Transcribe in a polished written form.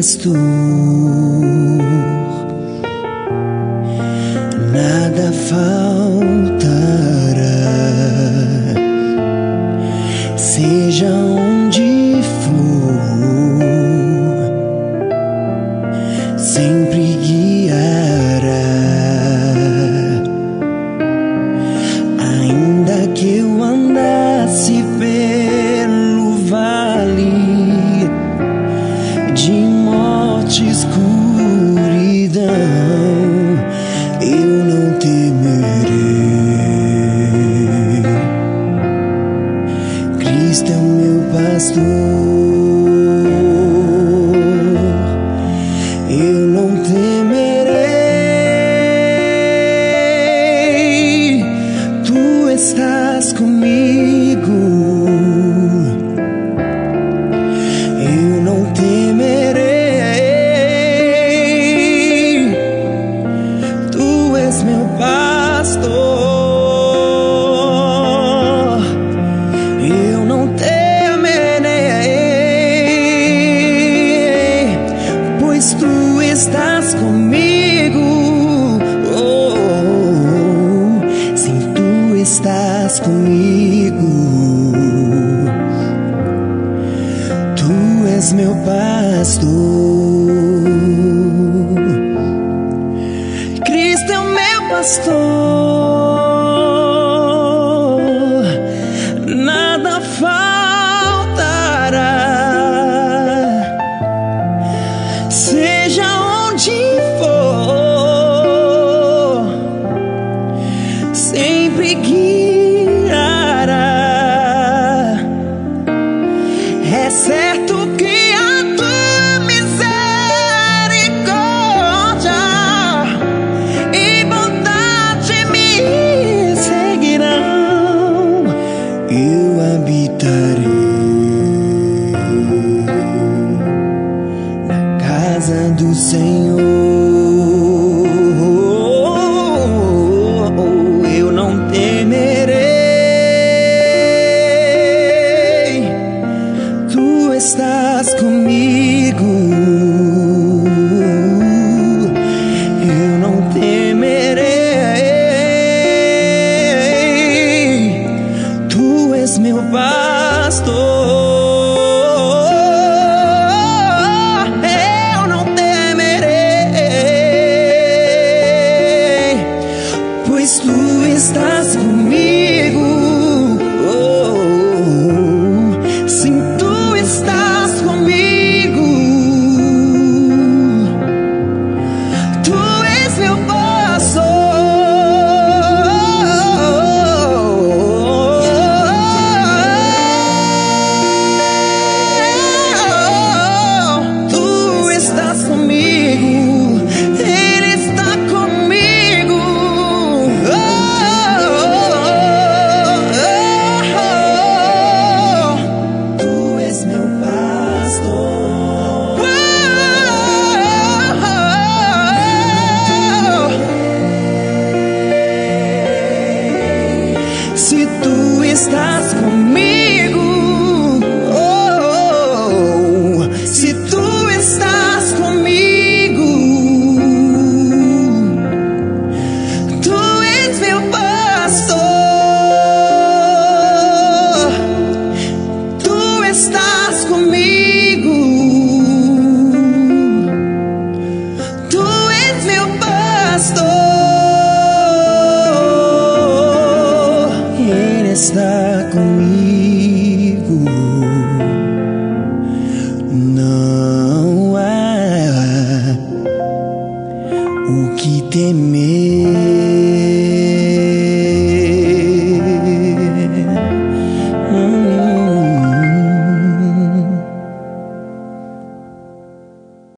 pastor, nada faltará, seja onde for, sempre guiará. Ainda que eu andasse pelo vale de morte e escuridão, eu não temerei. Cristo é o meu pastor, eu não temerei. Tu estás comigo, eu não temerei. Tu és meu pastor, eu não temerei, pois tu estás comigo. Oh, sim, tu estás comigo. Tu és meu pastor. Cristo é o meu pastor, nada faltará, seja onde for, sempre guiará. É certo que a tua misericórdia e bondade me seguirão. Eu habitarei na casa do Senhor. Eu não temerei, tu estás comigo. Eu não temerei, tu és meu pastor. Eu não temerei, pois tu estás comigo. Oh, sim, tu estás comigo. Tu és meu pastor. Tu estás comigo. Ele está comigo. Tu és meu pastor. Se tu estás comigo, oh, se tu estás comigo, tu és meu pastor. Tu estás comigo, tu és meu pastor. Ele está comigo, não há o que temer.